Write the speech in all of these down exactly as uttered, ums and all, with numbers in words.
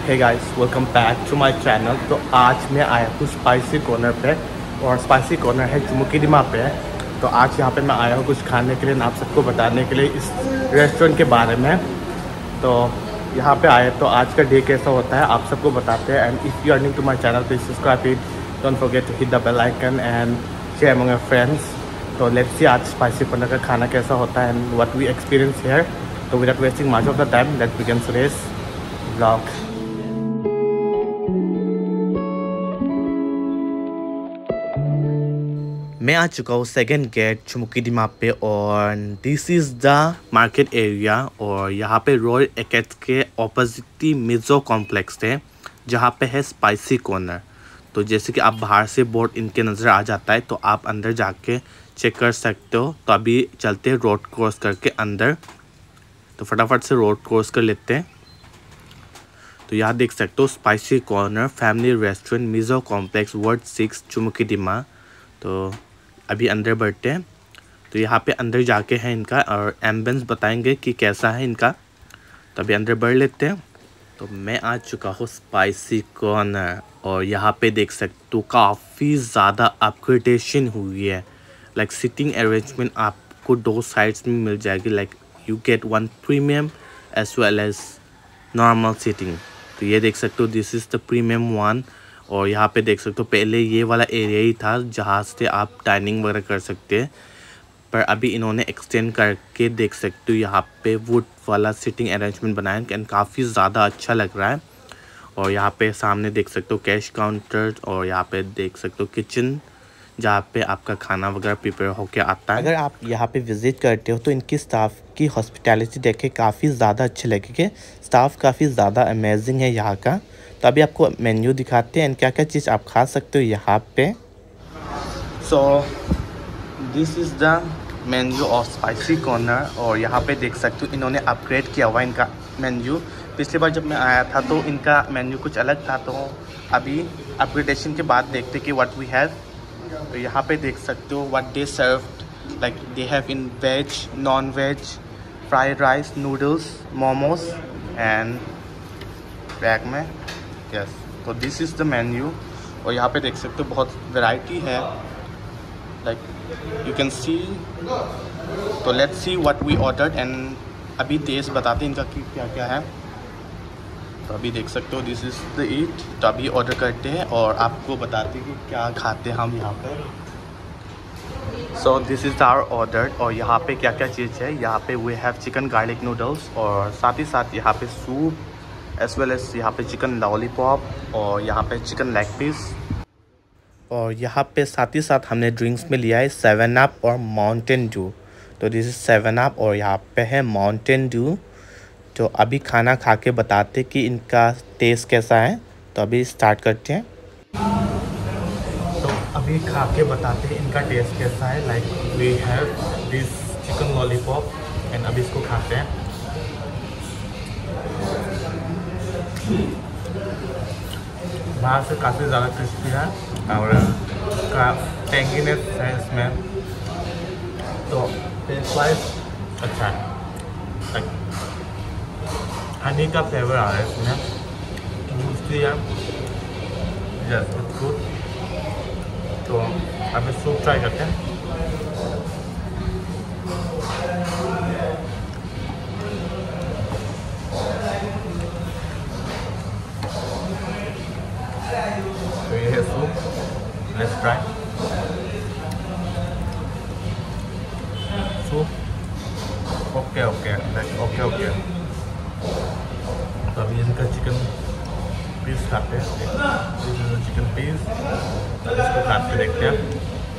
Hey guys, welcome back to my channel. तो आज मैं आया हूँ स्पाइसी कॉर्नर पे, और स्पाइसी कॉर्नर है चुमुकीडिमा पे। तो आज यहाँ पे मैं आया हूँ कुछ खाने के लिए, आप सबको बताने के लिए इस रेस्टोरेंट के बारे में। तो यहाँ पे आए तो आज का डे कैसा होता है आप सबको बताते हैं। And if you are new to my channel please subscribe it, don't forget to hit the bell icon and share among your friends. तो लेट्स सी आज स्पाइसी कॉर्नर का खाना कैसा होता है and what we experience here. तो without wasting much of the time let's begin today's vlog. मैं आ चुका हूँ सेकेंड गेट चुमुकीडिमा पे, और this is the market area. और यहाँ पे रॉयल एकेट्स के ऑपोजिट ही मिज़ो कॉम्प्लेक्स है, जहाँ पे है स्पाइसी कॉर्नर। तो जैसे कि आप बाहर से बोर्ड इनके नज़र आ जाता है, तो आप अंदर जाके चेक कर सकते हो। तो अभी चलते हैं रोड क्रॉस करके अंदर। तो फटाफट से रोड क्रॉस कर लेते हैं। तो यहाँ देख सकते हो spicy corner family restaurant Mizo complex ward six Chumukedima. तो अभी अंदर बढ़ते हैं। तो यहाँ पे अंदर जाके है इनका, और एम्बियंस बताएंगे कि कैसा है इनका। तो अभी अंदर बढ़ लेते हैं। तो मैं आ चुका हूँ स्पाइसी कॉर्नर, और यहाँ पे देख सकते हो काफ़ी ज़्यादा अपग्रेडेशन हुई है। लाइक सिटिंग अरेंजमेंट आपको दो साइड्स में मिल जाएगी। Like you get one premium as well as normal seating. तो ये देख सकते हो this is the premium one. और यहाँ पे देख सकते हो पहले ये वाला एरिया ही था जहाँ से आप डाइनिंग वगैरह कर सकते हैं, पर अभी इन्होंने एक्सटेंड करके देख सकते हो यहाँ पे वुड वाला सिटिंग अरेंजमेंट बनाया एंड काफ़ी ज़्यादा अच्छा लग रहा है। और यहाँ पे सामने देख सकते हो कैश काउंटर, और यहाँ पे देख सकते हो किचन जहाँ पे आपका खाना वगैरह प्रिपेयर होके आता है। अगर आप यहाँ पे विज़िट करते हो तो इनकी स्टाफ की हॉस्पिटैलिटी देख के काफ़ी ज़्यादा अच्छे लगेंगे। स्टाफ काफ़ी ज़्यादा अमेजिंग है यहाँ का। तो अभी आपको मेन्यू दिखाते हैं क्या क्या चीज़ आप खा सकते हो यहाँ पे। So this is the menu of spicy corner, और यहाँ पे देख सकते हो इन्होंने अपग्रेड किया हुआ इनका मेन्यू। पिछली बार जब मैं आया था तो इनका मेन्यू कुछ अलग था, तो अभी अपग्रेडेशन के बाद देखते कि व्हाट वी हैव। तो यहाँ पे देख सकते हो what they served, like they have in veg, non veg, fried rice, noodles, momos and bag में यस। तो दिस इज़ द मेन्यू, और यहाँ पे देख सकते हो बहुत वैरायटी है, लाइक यू कैन सी। तो let's see what we ordered and अभी टेस्ट बताते हैं इनका कि क्या क्या है। तो अभी देख सकते हो दिस इज़ द ईट। तो अभी ऑर्डर करते हैं और आपको बताते हैं कि क्या खाते हैं हम यहाँ पे। So this is our order, और यहाँ पे क्या क्या चीज़ है। यहाँ पे we have chicken garlic noodles, और साथ ही साथ यहाँ पे सूप एज वेल एज यहाँ पे चिकन लॉलीपॉप, और यहाँ पे चिकन लेग पीस। और यहाँ पे साथ ही साथ हमने ड्रिंक्स में लिया है सेवन अप और माउंटेन ड्यू। तो दिस इज़ सेवन अप, और यहाँ पे है माउंटेन ड्यू। तो अभी खाना खा के बताते कि इनका टेस्ट कैसा है। तो अभी स्टार्ट करते हैं। तो अभी खा के बताते हैं इनका टेस्ट कैसा है। Like we have this chicken lollipop and अभी इसको खाते हैं। बाहर से काफ़ी ज़्यादा क्रिस्पी है और का टेंगीनेस है इसमें। तो टेस्ट वाइज अच्छा है, हनी का फ्लेवर आ रहा है इसमें, इसलिए यस इट्स गुड। तो अभी सूप ट्राई करते हैं। तो ये है soup, let's try soup. Okay okay okay okay. तो अभी इनका चिकन पीस खाते हैं, चिकन पीस इसको काट के देखते हैं।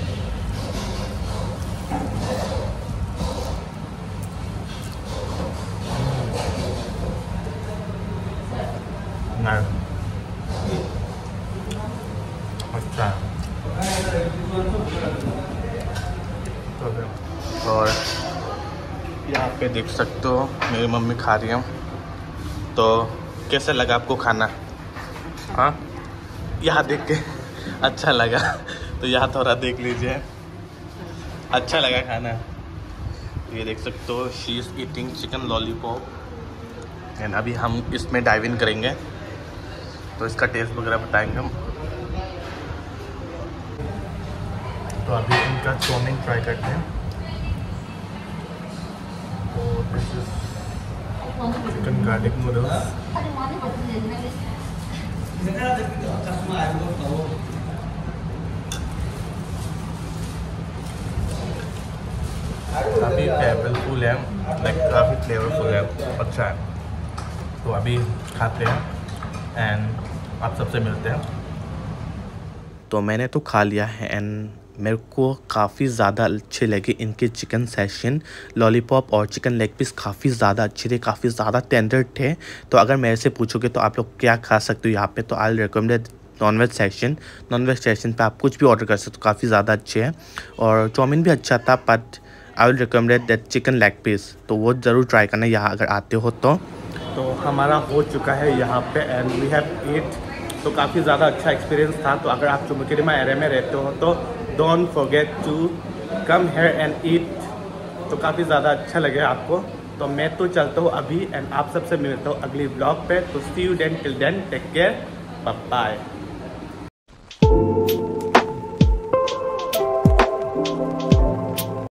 अच्छा, और यहाँ पे देख सकते हो मेरी मम्मी खा रही है। तो कैसा लगा आपको खाना? हाँ, यहाँ देख के अच्छा लगा। तो यहाँ थोड़ा देख लीजिए, अच्छा लगा खाना। ये देख सकते हो she is eating chicken lollipop, and अभी हम इसमें डाइव इन करेंगे। तो इसका टेस्ट वगैरह बताएंगे हम। तो अभी इनका चाउमीन ट्राई करते हैं। तो this is chicken garlic noodles. काफ़ी फ्लेवरफुल है, लाइक काफ़ी फ्लेवरफुल है, अच्छा है। तो अभी खाते हैं एंड आप सबसे मिलते हैं। तो मैंने तो खा लिया है एंड मेरे को काफ़ी ज़्यादा अच्छे लगे इनके चिकन सेशन, लॉलीपॉप और चिकन लेग पीस काफ़ी ज़्यादा अच्छे थे, काफ़ी ज़्यादा टेंडर थे। तो अगर मेरे से पूछोगे तो आप लोग क्या खा सकते हो यहाँ पे, तो I recommend non veg session. Non veg session पे आप कुछ भी ऑर्डर कर सकते हो, काफ़ी ज़्यादा अच्छे हैं। और चाउमीन भी अच्छा था, but I will recommend that chicken leg piece, तो वो ज़रूर ट्राई करना यहाँ अगर आते हो तो। तो हमारा हो चुका है यहाँ पे एंड वी हैव ईट। तो काफ़ी ज़्यादा अच्छा एक्सपीरियंस था। तो अगर आप चुमुकेदिमा एरिया में रहते हो तो don't forget to come here and eat. तो काफ़ी ज़्यादा अच्छा लगे आपको। तो मैं तो चलता हूँ अभी एंड आप सबसे मिलता हूँ अगली ब्लॉग पे। तो see you then, till then take care, bye bye.